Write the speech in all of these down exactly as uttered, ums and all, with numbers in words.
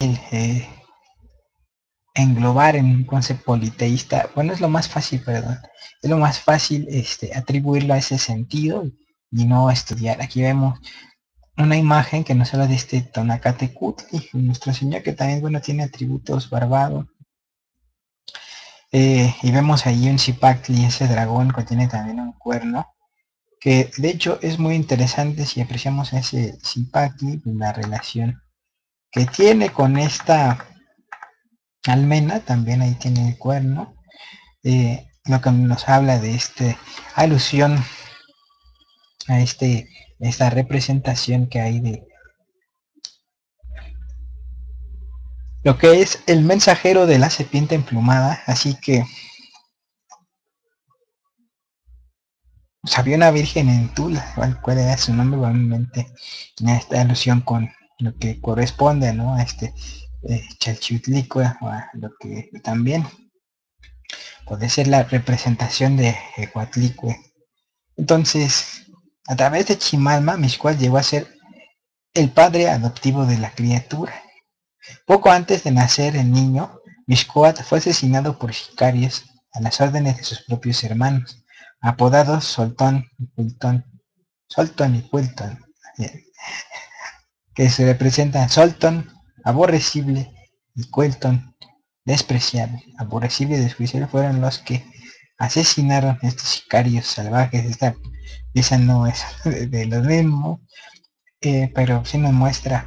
eh, englobar en un concepto politeísta. Bueno, es lo más fácil, perdón, es lo más fácil este, atribuirlo a ese sentido y no estudiar. Aquí vemos una imagen que nos habla de este Tonacatecutli, nuestro señor, que también, bueno, tiene atributos barbados. Eh, y vemos ahí un Zipactli, ese dragón que tiene también un cuerno, que de hecho es muy interesante si apreciamos a ese Zipactli, la relación que tiene con esta almena, también ahí tiene el cuerno, eh, lo que nos habla de este alusión a este esta representación que hay de lo que es el mensajero de la serpiente emplumada. Así que pues, había una virgen en Tula, ¿cuál, cuál era su nombre? Probablemente en esta alusión con lo que corresponde, ¿no?, a este eh, Chalchiutlicue, o a lo que también puede ser la representación de Huatlicue. Entonces, a través de Chimalma, Mixcoac llegó a ser el padre adoptivo de la criatura. Poco antes de nacer el niño, Mixcoac fue asesinado por sicarios a las órdenes de sus propios hermanos, apodados Soltón y Quiltón, Soltón y Quiltón, que se representan Soltón, aborrecible, y Quiltón, despreciable. Aborrecible y despreciable fueron los que asesinaron a estos sicarios salvajes. Esta pieza no es de, de lo mismo, eh, pero sí nos muestra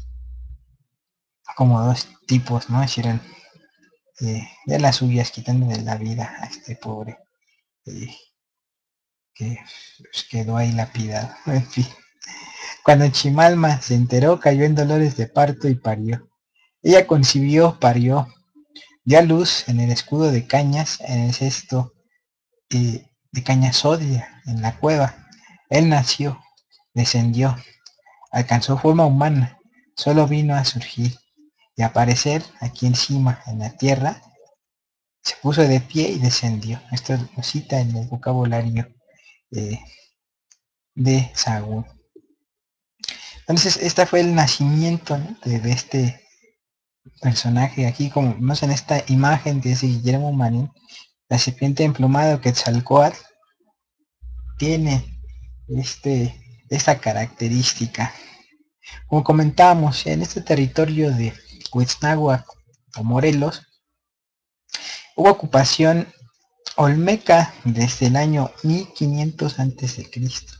como dos tipos, ¿no? Hicieron eh, de las suyas, quitándole la vida a este pobre eh, que pues, quedó ahí lapidado. En fin, cuando Chimalma se enteró, cayó en dolores de parto y parió. Ella concibió, parió, dio a luz en el escudo de cañas, en el cesto eh, de caña sodia, en la cueva. Él nació, descendió, alcanzó forma humana, solo vino a surgir y aparecer aquí encima, en la tierra. Se puso de pie y descendió. Esto lo cita en el vocabulario eh, de Sahagún. Entonces, este fue el nacimiento, ¿no?, de, de, este personaje. Aquí, como vemos en esta imagen de ese Guillermo Marín, la serpiente emplumada Quetzalcóatl tiene este, esta característica. Como comentábamos, en este territorio de Huitznahuac o Morelos, hubo ocupación olmeca desde el año mil quinientos antes de Cristo.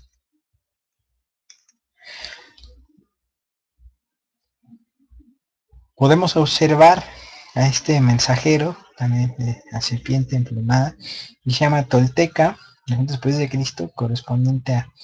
Podemos observar a este mensajero, también de la serpiente emplumada, y se llama Tolteca, después de Cristo, correspondiente a,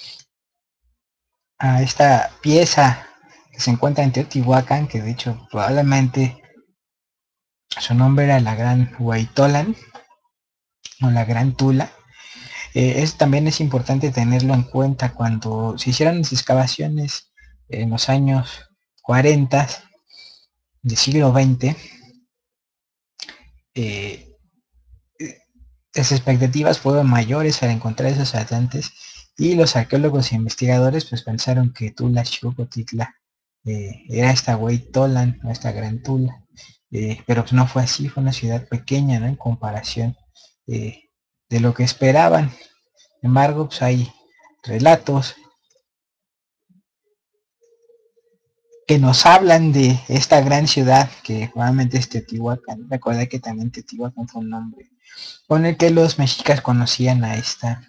a esta pieza que se encuentra en Teotihuacán, que de hecho probablemente su nombre era la Gran Huaytolan o la Gran Tula. Eh, es, también es importante tenerlo en cuenta cuando se hicieron las excavaciones en los años cuarenta del siglo veinte. Eh, las expectativas fueron mayores al encontrar esos atlantes, y los arqueólogos e investigadores pues pensaron que Tula Xocotitla eh, era esta Huaytolan, o esta Gran Tula, eh, pero pues no fue así. Fue una ciudad pequeña, ¿no?, en comparación eh, de lo que esperaban. Sin embargo, pues hay relatos que nos hablan de esta gran ciudad que probablemente es Teotihuacán. Recuerda que también Teotihuacán fue un nombre con el que los mexicas conocían a esta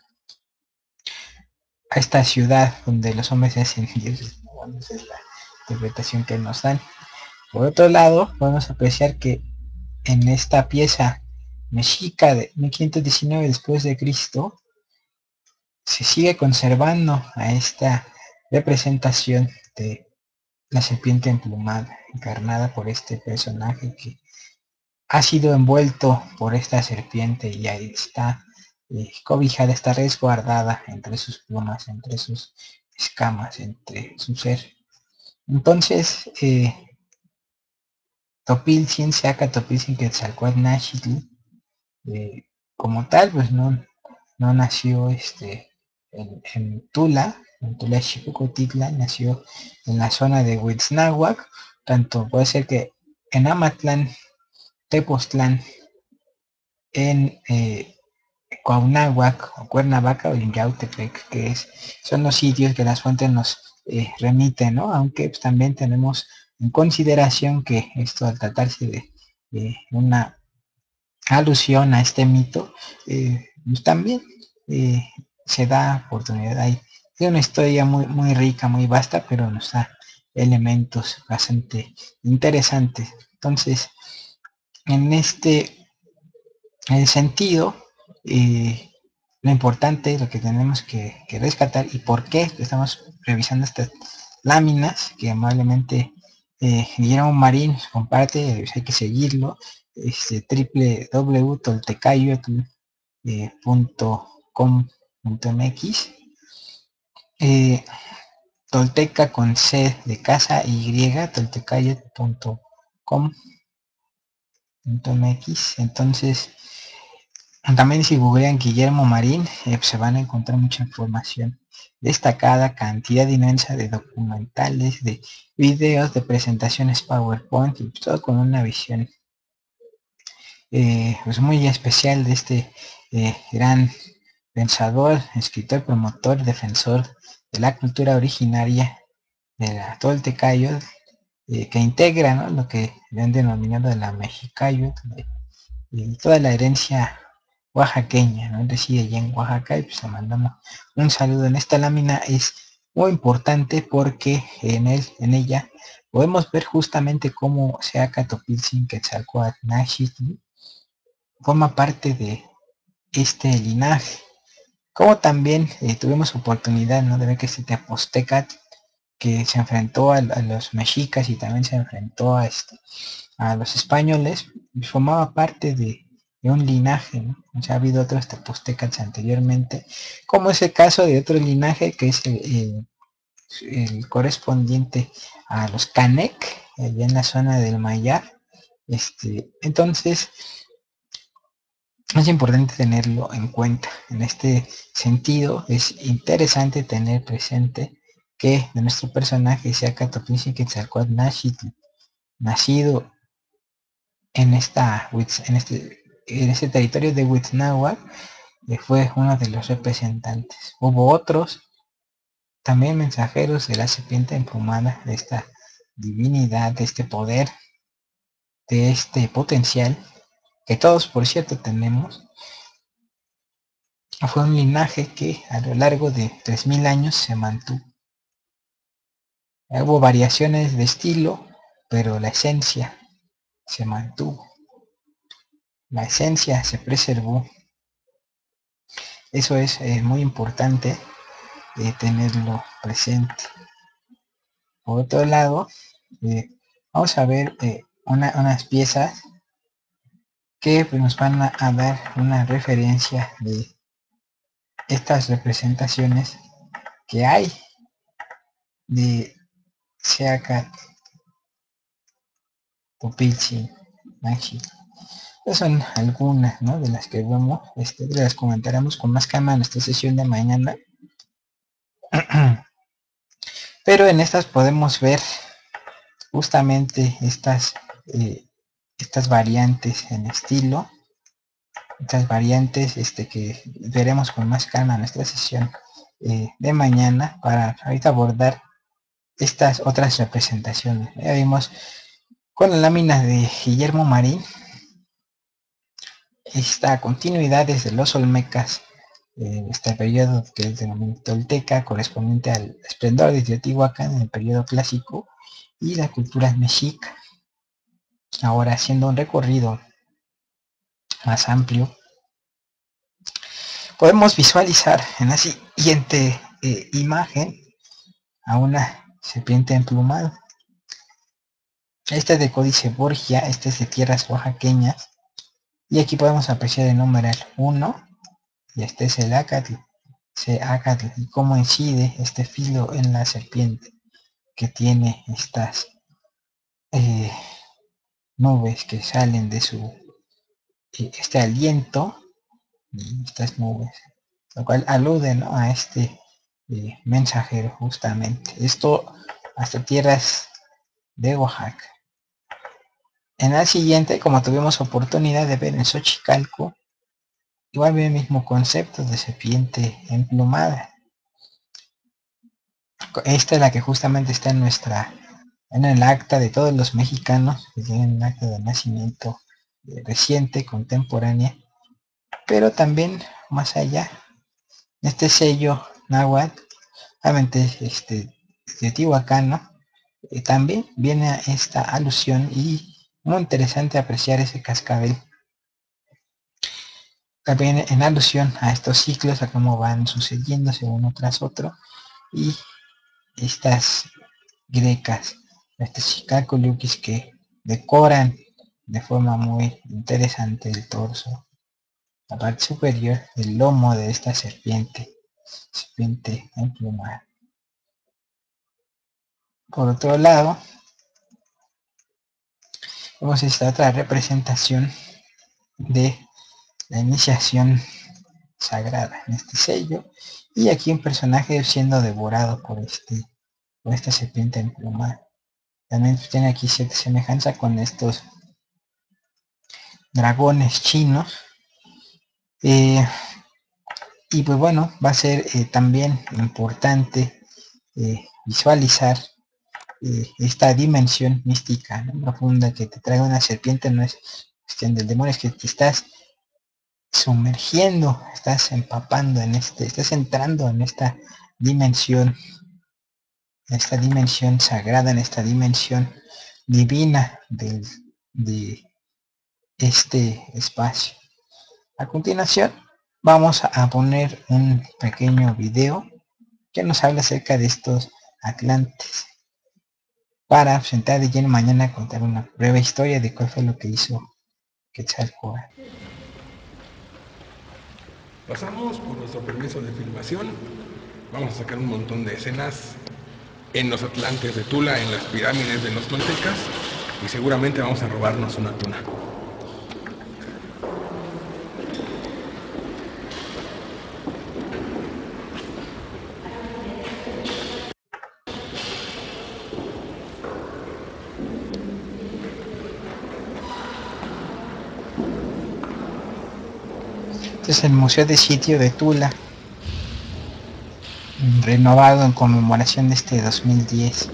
a esta ciudad donde los hombres se hacen dioses. Bueno, esa es la interpretación que nos dan. Por otro lado, podemos apreciar que en esta pieza mexica de mil quinientos diecinueve después de Cristo se sigue conservando a esta representación de la serpiente emplumada, encarnada por este personaje que ha sido envuelto por esta serpiente y ahí está eh, cobijada, está resguardada entre sus plumas, entre sus escamas, entre su ser. Entonces, eh, Topiltzin, Seaca Topiltzin Quetzalcóatl Naxitl, eh, como tal, pues no, no nació este, en, en Tula, en Tula Xicocotitla, nació en la zona de Huitznahuac. Tanto puede ser que en Amatlán, Tepoztlán, en eh, Cuauhnáhuac o Cuernavaca o en Yautepec, que es, son los sitios que las fuentes nos eh, remiten, ¿no? Aunque pues, también tenemos en consideración que esto al tratarse de, de una alusión a este mito, eh, pues, también eh, se da oportunidad. Hay es una historia muy, muy rica, muy vasta, pero nos da elementos bastante interesantes. Entonces, en este el sentido, eh, lo importante, lo que tenemos que, que rescatar y por qué estamos revisando estas láminas que amablemente eh, Guillermo Marín comparte, pues hay que seguirlo, este w w w punto toltecayotl punto com punto m x, eh, tolteca con C de casa y, toltecayotl punto com punto m x. Entonces, también si googlean Guillermo Marín, eh, se van a encontrar mucha información destacada, cantidad inmensa de documentales, de videos, de presentaciones PowerPoint y todo con una visión eh, pues muy especial de este eh, gran pensador, escritor, promotor, defensor de la cultura originaria de la Toltecayotl, eh, que integra, ¿no?, lo que le han denominado de la Mexicayotl y toda la herencia oaxaqueña, ¿no? Él reside allá en Oaxaca y pues le mandamos un saludo. En esta lámina es muy importante porque en él, en ella, podemos ver justamente cómo Seacatl Quetzalcóatl Naxitl forma parte de este linaje. Como también eh, tuvimos oportunidad, ¿no?, de ver que este Tepoztecat, que se enfrentó a, a los mexicas y también se enfrentó a, este, a los españoles, formaba parte de, de un linaje, ¿no? O sea, ha habido otros Tepoztecats anteriormente, como es el caso de otro linaje que es el, el, el correspondiente a los Canec, allá en la zona del Mayar. Este, entonces, es importante tenerlo en cuenta. En este sentido, es interesante tener presente que de nuestro personaje sea Catopinchi Quetzalcóatl Naxitl, nacido en esta en este en este territorio de Huitznahuac, que fue uno de los representantes. Hubo otros también mensajeros de la serpiente emplumada, de esta divinidad, de este poder, de este potencial que todos, por cierto, tenemos. Fue un linaje que a lo largo de tres mil años se mantuvo. Hubo variaciones de estilo, pero la esencia se mantuvo. La esencia se preservó. Eso es eh, muy importante eh, tenerlo presente. Por otro lado, eh, vamos a ver eh, una, unas piezas que pues, nos van a, a dar una referencia de estas representaciones que hay de Seacatl, Popilchi, Maxi. Estas son algunas, ¿no?, de las que vemos, este, las comentaremos con más calma en esta sesión de mañana. Pero en estas podemos ver justamente estas, eh, estas variantes en estilo, estas variantes este, que veremos con más calma en esta sesión eh, de mañana para ahorita abordar estas otras representaciones. Ya vimos con la lámina de Guillermo Marín esta continuidad desde los olmecas, eh, este periodo que es denominado tolteca, correspondiente al esplendor de Teotihuacán en el periodo clásico, y la cultura mexica. Ahora, haciendo un recorrido más amplio, podemos visualizar en la siguiente eh, imagen a una serpiente emplumada. Este es de Códice Borgia, este es de tierras oaxaqueñas, y aquí podemos apreciar el numeral uno, y este es el Acatl, se Acatl, y cómo incide este filo en la serpiente, que tiene estas eh, nubes que salen de su, eh, este aliento, y estas nubes, lo cual alude, ¿no?, a este eh, mensajero justamente. Esto hasta tierras de Oaxaca. En la siguiente, como tuvimos oportunidad de ver en Xochicalco, igual ve el mismo concepto de serpiente emplumada. Esta es la que justamente está en nuestra, en el acta de todos los mexicanos que tienen un acta de nacimiento eh, reciente, contemporánea, pero también más allá, este sello náhuatl, obviamente este teotihuacano, eh, también viene a esta alusión y muy interesante apreciar ese cascabel. También en alusión a estos ciclos, a cómo van sucediéndose uno tras otro, y estas grecas, estos cacoliukis que decoran de forma muy interesante el torso, la parte superior, el lomo de esta serpiente, serpiente emplumada. Por otro lado, vemos esta otra representación de la iniciación sagrada en este sello, y aquí un personaje siendo devorado por este por esta serpiente emplumada. También tiene aquí cierta semejanza con estos dragones chinos. Eh, y pues bueno, va a ser eh, también importante eh, visualizar eh, esta dimensión mística, ¿no?, profunda, que te trae una serpiente. No es cuestión del demonio, es que te estás sumergiendo, estás empapando en este, estás entrando en esta dimensión, en esta dimensión sagrada, en esta dimensión divina del, de este espacio. A continuación vamos a poner un pequeño video que nos habla acerca de estos atlantes, para sentar de lleno mañana a contar una breve historia de cuál fue lo que hizo Quetzalcóatl. Pasamos por nuestro permiso de filmación. Vamos a sacar un montón de escenas en los atlantes de Tula, en las pirámides de los toltecas, y seguramente vamos a robarnos una tuna. Este es el Museo de Sitio de Tula, renovado en conmemoración de este dos mil diez.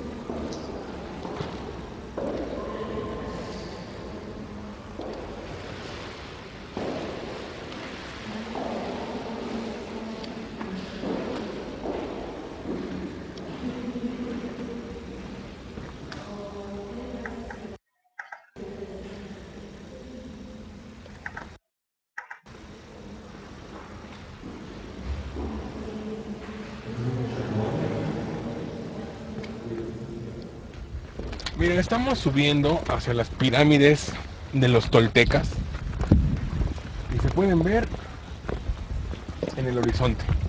Miren, estamos subiendo hacia las pirámides de los toltecas y se pueden ver en el horizonte.